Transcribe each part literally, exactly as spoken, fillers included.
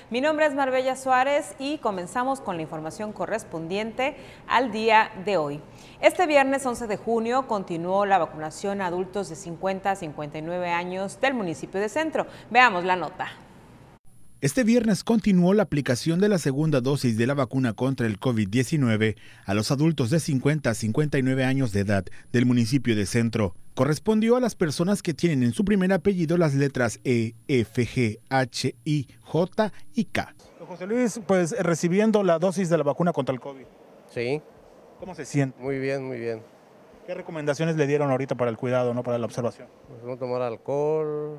Mi nombre es Marbella Suárez y comenzamos con la información correspondiente al día de hoy. Este viernes once de junio continuó la vacunación a adultos de cincuenta a cincuenta y nueve años del municipio de Centro. Veamos la nota. Este viernes continuó la aplicación de la segunda dosis de la vacuna contra el COVID diecinueve a los adultos de cincuenta a cincuenta y nueve años de edad del municipio de Centro. Correspondió a las personas que tienen en su primer apellido las letras E, F, G, H, I, J y K. José Luis, pues recibiendo la dosis de la vacuna contra el COVID. Sí. ¿Cómo se siente? Muy bien, muy bien. ¿Qué recomendaciones le dieron ahorita para el cuidado, no para la observación? Pues no tomar alcohol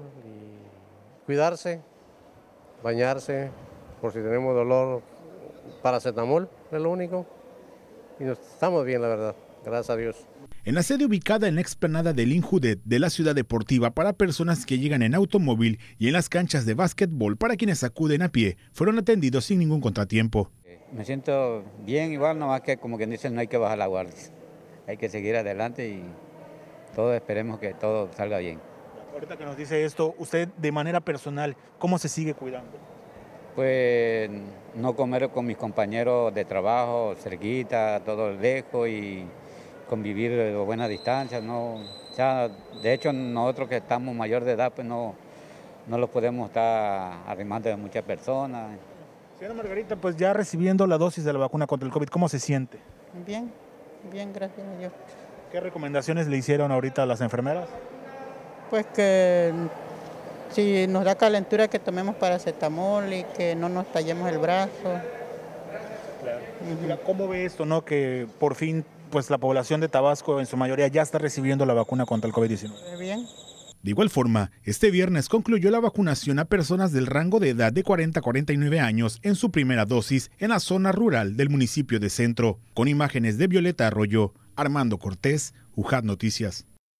y cuidarse. Bañarse, por si tenemos dolor, paracetamol, es lo único. Y nos, estamos bien, la verdad, gracias a Dios. En la sede ubicada en la explanada del Injudet de la ciudad deportiva para personas que llegan en automóvil y en las canchas de básquetbol para quienes acuden a pie, fueron atendidos sin ningún contratiempo. Me siento bien igual, nomás que como quien dice no hay que bajar la guardia. Hay que seguir adelante y todos esperemos que todo salga bien. Ahorita que nos dice esto, usted de manera personal, ¿cómo se sigue cuidando? Pues no comer con mis compañeros de trabajo, cerquita, todo lejos y convivir a buena distancia. No, o sea, de hecho, nosotros que estamos mayor de edad, pues no, no los podemos estar arrimando de muchas personas. Señora Margarita, pues ya recibiendo la dosis de la vacuna contra el COVID, ¿cómo se siente? Bien, bien, gracias a Dios. ¿Qué recomendaciones le hicieron ahorita a las enfermeras? Pues que si nos da calentura que tomemos paracetamol y que no nos tallemos el brazo. Claro. Uh-huh. Mira, ¿cómo ve esto, no? Que por fin pues la población de Tabasco en su mayoría ya está recibiendo la vacuna contra el COVID diecinueve. Bien. De igual forma, este viernes concluyó la vacunación a personas del rango de edad de cuarenta a cuarenta y nueve años en su primera dosis en la zona rural del municipio de Centro. Con imágenes de Violeta Arroyo, Armando Cortés, U J A T Noticias.